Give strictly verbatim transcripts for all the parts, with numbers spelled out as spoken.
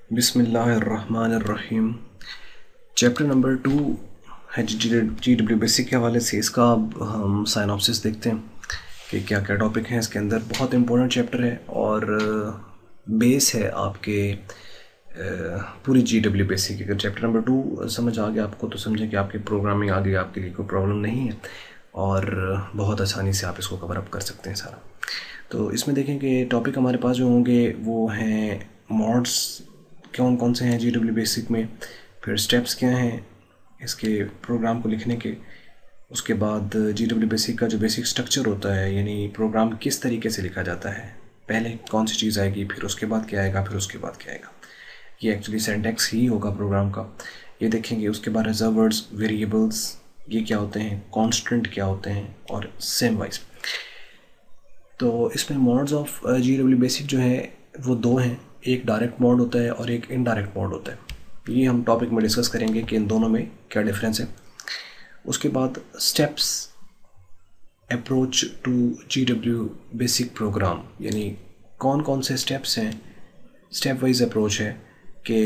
बिस्मिल्लाहिर्रहमानिर्रहीम। Chapter number two है जी W basic के हवाले से। इसका अब हम साइनॉप्सिस देखते हैं कि क्या क्या टॉपिक हैं इसके अंदर। बहुत इंपॉर्टेंट चैप्टर है और बेस है आपके पूरी जी डब्ल्यू बेसिक की। अगर चैप्टर नंबर टू समझ आ गया आपको तो समझें कि आपकी प्रोग्रामिंग आगे आपके लिए कोई प्रॉब्लम नहीं है और बहुत आसानी से आप इसको कवर अप कर सकते हैं सारा। तो इसमें देखें कि टॉपिक हमारे पास जो होंगे वो हैं मॉड्स, कौन कौन से हैं जी डब्ल्यू बेसिक में, फिर स्टेप्स क्या हैं इसके प्रोग्राम को लिखने के, उसके बाद जी डब्ल्यू बेसिक का जो बेसिक स्ट्रक्चर होता है यानी प्रोग्राम किस तरीके से लिखा जाता है, पहले कौन सी चीज़ आएगी, फिर उसके बाद क्या आएगा, फिर उसके बाद क्या आएगा। ये एक्चुअली सिंटैक्स ही होगा प्रोग्राम का, ये देखेंगे। उसके बाद रिजर्व वर्ड्स, वेरिएबल्स ये क्या होते हैं, कॉन्स्टेंट क्या होते हैं और सेम वाइज। तो इसमें modes of G W basic जो है वो दो हैं, एक डायरेक्ट मोड होता है और एक इनडायरेक्ट मोड होता है। ये हम टॉपिक में डिस्कस करेंगे कि इन दोनों में क्या डिफरेंस है। उसके बाद steps approach to G W basic program, यानी कौन कौन से स्टेप्स हैं, स्टेप वाइज अप्रोच है कि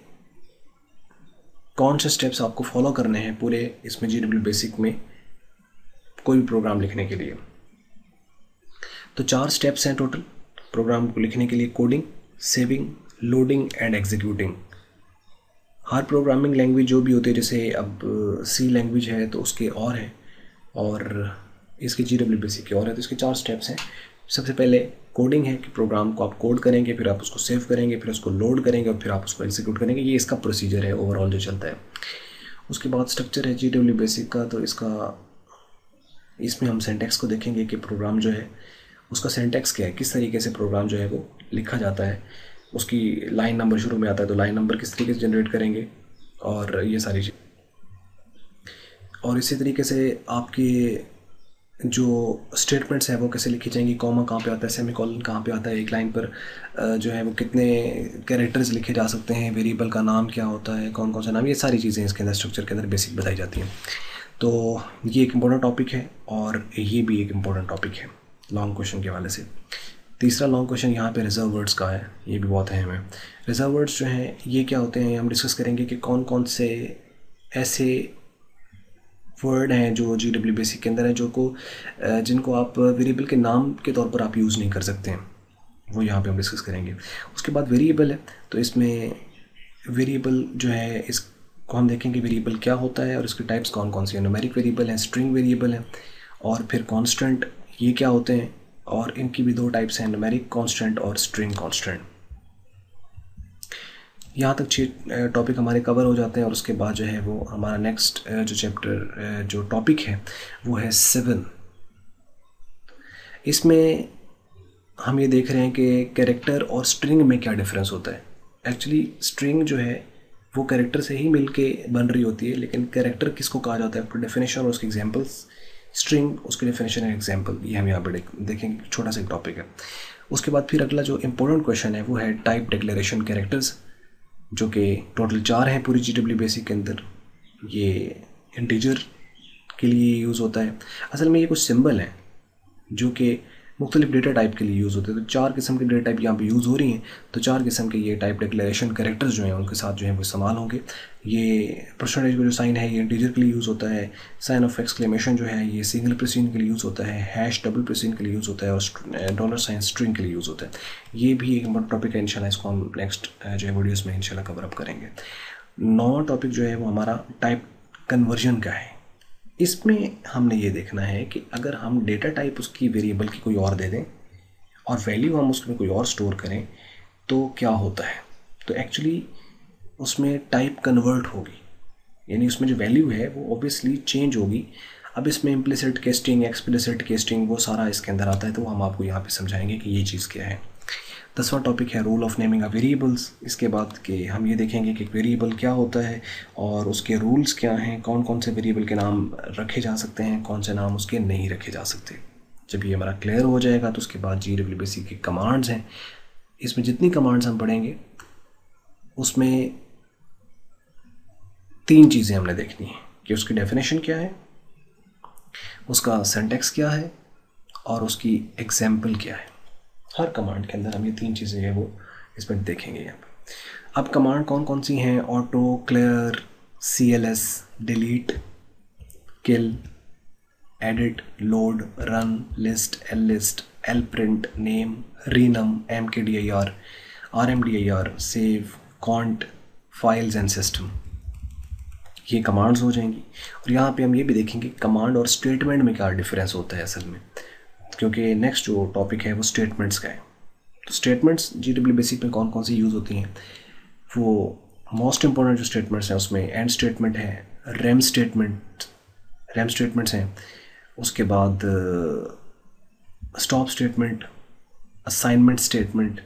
कौन से स्टेप्स आपको फॉलो करने हैं पूरे इसमें जी डब्ल्यू बेसिक में कोई भी प्रोग्राम लिखने के लिए। तो चार स्टेप्स हैं टोटल प्रोग्राम को लिखने के लिए: coding, saving, loading and executing. हर प्रोग्रामिंग लैंग्वेज जो भी होती है, जैसे अब सी लैंग्वेज है तो उसके और हैं और इसके जी डब्ल्यू बेसिक के और है, तो इसके चार स्टेप्स हैं। सबसे पहले कोडिंग है कि प्रोग्राम को आप कोड करेंगे, फिर आप उसको सेव करेंगे, फिर उसको लोड करेंगे और फिर आप उसको एग्जीक्यूट करेंगे। ये इसका प्रोसीजर है ओवरऑल जो चलता है। उसके बाद स्ट्रक्चर है जी डब्ल्यू बेसिक का, तो इसका इसमें हम सिंटैक्स को देखेंगे कि प्रोग्राम जो है उसका सिंटैक्स क्या है, किस तरीके से प्रोग्राम जो है वो लिखा जाता है। उसकी लाइन नंबर शुरू में आता है तो लाइन नंबर किस तरीके से जनरेट करेंगे और ये सारी चीज़। और इसी तरीके से आपकी जो स्टेटमेंट्स हैं वो कैसे लिखी जाएंगी, कॉमा कहाँ पे आता है, सेमी कॉलन कहाँ पे आता है, एक लाइन पर जो है वो कितने कैरेक्टर्स लिखे जा सकते हैं, वेरिएबल का नाम क्या होता है, कौन कौन सा नाम, ये सारी चीज़ें इसके अंदर स्ट्रक्चर के अंदर बेसिक बताई जाती हैं। तो ये एक इम्पोर्टेंट टॉपिक है और ये भी एक इम्पोर्टेंट टॉपिक है लॉन्ग क्वेश्चन के हवाले से। तीसरा लॉन्ग क्वेश्चन यहाँ पे रिजर्व वर्ड्स का है, ये भी बहुत अहम है। रिजर्व वर्ड्स जो हैं ये क्या होते हैं, हम डिस्कस करेंगे कि कौन कौन से ऐसे वर्ड हैं जो जी डब्ल्यू बेसिक के अंदर है जो को जिनको आप वेरिएबल के नाम के तौर पर आप यूज़ नहीं कर सकते हैं, वो यहाँ पे हम डिस्कस करेंगे। उसके बाद वेरिएबल है, तो इसमें वेरिएबल जो है इसको हम देखेंगे वेरिएबल क्या होता है और इसके टाइप्स कौन कौन सी हैं। न्यूमेरिक वेरिएबल है, स्ट्रिंग वेरिएबल है और फिर कॉन्स्टेंट, ये क्या होते हैं और इनकी भी दो टाइप्स हैं, न्यूमेरिक कॉन्स्टेंट और स्ट्रिंग कॉन्स्टेंट। यहाँ तक छः टॉपिक हमारे कवर हो जाते हैं और उसके बाद जो है वो हमारा नेक्स्ट जो चैप्टर जो टॉपिक है वो है सेवन। इसमें हम ये देख रहे हैं कि कैरेक्टर और स्ट्रिंग में क्या डिफरेंस होता है। एक्चुअली स्ट्रिंग जो है वो कैरेक्टर से ही मिलके बन रही होती है, लेकिन कैरेक्टर किसको कहा जाता है, उसकी डेफिनेशन और उसके एग्जांपल्स, स्ट्रिंग उसकी डेफिनेशन एंड एग्जांपल, ये हम यहाँ पर देखेंगे, छोटा सा एक टॉपिक है। उसके बाद फिर अगला जो इम्पोर्टेंट क्वेश्चन है वो है टाइप डिक्लेरेशन कैरेक्टर्स, जो कि टोटल चार हैं पूरी जी डब्ल्यू बेसिक के अंदर। ये इंटीजर के लिए यूज़ होता है, असल में ये कुछ सिंबल हैं जो कि मुख्तलिफ डेटा टाइप के लिए यूज़ होते हैं। तो चार किस्म के डेटा टाइप यहाँ पे यूज़ हो रही हैं, तो चार किस्म के ये टाइप डिक्लेरेशन कैरेक्टर्स जो हैं उनके साथ जो है वो इस्तेमाल होंगे। ये परसेंटेज का जो साइन है ये इंटीजर के लिए यूज़ होता है, साइन ऑफ एक्सक्लेमेशन जो है ये सिंगल प्रेसिजन के लिए यूज़ होता है, हैश डबल प्रेसिजन के लिए यूज़ होता है और डॉलर साइन स्ट्रिंग के लिए यूज़ होता है। ये भी एक इम्पोर्टेंट टॉपिक है, इंशाल्लाह इसको हम नेक्स्ट जो है वीडियोज़ में इंशाल्लाह कवर अप करेंगे। नौ टॉपिक जो है वो हमारा टाइप कन्वर्जन का है। इसमें हमने ये देखना है कि अगर हम डेटा टाइप उसकी वेरिएबल की कोई और दे दें और वैल्यू हम उसमें कोई और स्टोर करें तो क्या होता है। तो एक्चुअली उसमें टाइप कन्वर्ट होगी, यानी उसमें जो वैल्यू है वो ऑब्वियसली चेंज होगी। अब इसमें इम्प्लिसिट केस्टिंग, एक्सप्लिसिट केस्टिंग वो सारा इसके अंदर आता है, तो हम आपको यहाँ पे समझाएंगे कि ये चीज़ क्या है। दसवां टॉपिक है rule of naming a variables. इसके बाद के हम ये देखेंगे कि वेरिएबल क्या होता है और उसके रूल्स क्या हैं, कौन कौन से वेरिएबल के नाम रखे जा सकते हैं, कौन से नाम उसके नहीं रखे जा सकते। जब ये हमारा क्लियर हो जाएगा तो उसके बाद जी डब्ल्यू बेसिक की कमांड्स हैं। इसमें जितनी कमांड्स हम पढ़ेंगे उसमें तीन चीज़ें हमने देखनी है कि उसकी डेफिनेशन क्या है, उसका सिंटैक्स क्या है और उसकी एग्जाम्पल क्या है। हर कमांड के अंदर हम ये तीन चीज़ें हैं वो इसमें देखेंगे यहाँ पे। अब कमांड कौन कौन सी हैं? Auto, clear, C L S, delete, kill, edit, load, run, list, L list, L print, name, renum, M K D I R, R M D I R, save, cont, files and system, ये commands हो जाएंगी। और यहाँ पे हम ये भी देखेंगे कमांड और स्टेटमेंट में क्या डिफरेंस होता है असल में, क्योंकि नेक्स्ट जो टॉपिक है वो स्टेटमेंट्स का है। तो स्टेटमेंट्स जी डब्ल्यू बेसिक में कौन कौन सी यूज़ होती हैं, वो मोस्ट इंपॉर्टेंट जो स्टेटमेंट्स हैं उसमें एंड स्टेटमेंट है, रैम स्टेटमेंट रैम स्टेटमेंट्स हैं, उसके बाद स्टॉप स्टेटमेंट, असाइनमेंट स्टेटमेंट,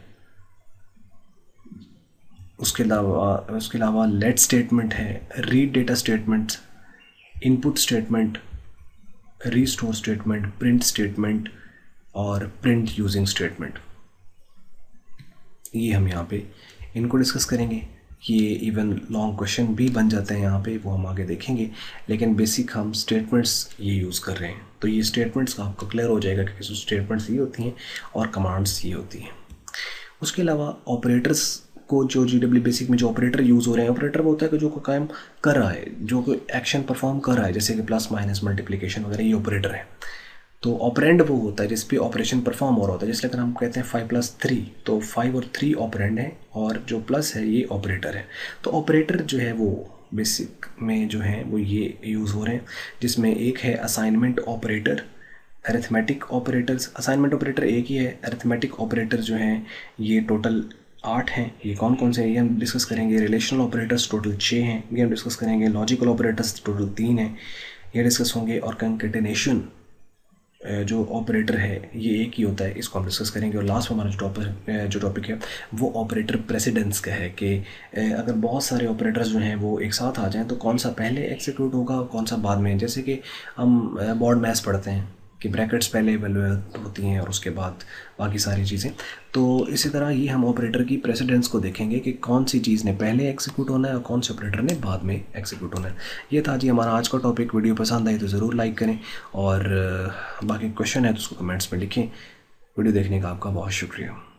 उसके अलावा उसके अलावा लेट स्टेटमेंट है, read data statement, input statement, restore statement, print statement और प्रिंट यूजिंग स्टेटमेंट। ये हम यहाँ पे इनको डिस्कस करेंगे। ये इवन लॉन्ग क्वेश्चन भी बन जाते हैं यहाँ पे, वो हम आगे देखेंगे, लेकिन बेसिक हम स्टेटमेंट्स ये यूज़ कर रहे हैं। तो ये स्टेटमेंट्स का आपको क्लियर हो जाएगा कि स्टेटमेंट्स ये होती हैं और कमांड्स ये होती हैं। उसके अलावा ऑपरेटर्स को, जो जी डब्ल्यू बेसिक में जो ऑपरेटर यूज़ हो रहे हैं, ऑपरेटर वो होता है कि जो कोई काम कर रहा है, जो कोई एक्शन परफॉर्म कर रहा है, जैसे कि प्लस माइनस मल्टीप्लिकेशन वगैरह, ये ऑपरेटर है। तो ऑपरेंड वो होता है जिस पे ऑपरेशन परफॉर्म हो रहा होता है। जैसे अगर हम कहते हैं फाइव प्लस थ्री, तो फाइव और थ्री ऑपरेंड है और जो प्लस है ये ऑपरेटर है। तो ऑपरेटर जो है वो बेसिक में जो है वो ये यूज़ हो रहे हैं, जिसमें एक है assignment operator, arithmetic operators. Assignment operator एक ही है, अरिथमेटिक ऑपरेटर जो हैं ये टोटल आठ हैं। ये कौन कौन से हैं ये हम डिस्कस करेंगे। रिलेशनल ऑपरेटर्स टोटल छः हैं, ये हम डिस्कस करेंगे। लॉजिकल ऑपरेटर्स टोटल तीन हैं, ये डिस्कस होंगे। और कंकेटेनेशन जो ऑपरेटर है ये एक ही होता है, इसको हम डिस्कस करेंगे। और लास्ट में हमारा जो टॉपिक जो टॉपिक है वो ऑपरेटर प्रेसिडेंस का है कि अगर बहुत सारे ऑपरेटर्स जो हैं वो एक साथ आ जाएं तो कौन सा पहले एग्जीक्यूट होगा, कौन सा बाद में। जैसे कि हम बोर्ड मैथ्स पढ़ते हैं कि ब्रैकेट्स पहले इवैल्यूएट होती हैं और उसके बाद बाकी सारी चीज़ें। तो इसी तरह ही हम ऑपरेटर की प्रेसिडेंस को देखेंगे कि कौन सी चीज़ ने पहले एग्जीक्यूट होना है और कौन से ऑपरेटर ने बाद में एग्जीक्यूट होना है। ये था जी हमारा आज का टॉपिक। वीडियो पसंद आई तो ज़रूर लाइक करें और बाकी क्वेश्चन है तो उसको कमेंट्स में लिखें। वीडियो देखने का आपका बहुत शुक्रिया।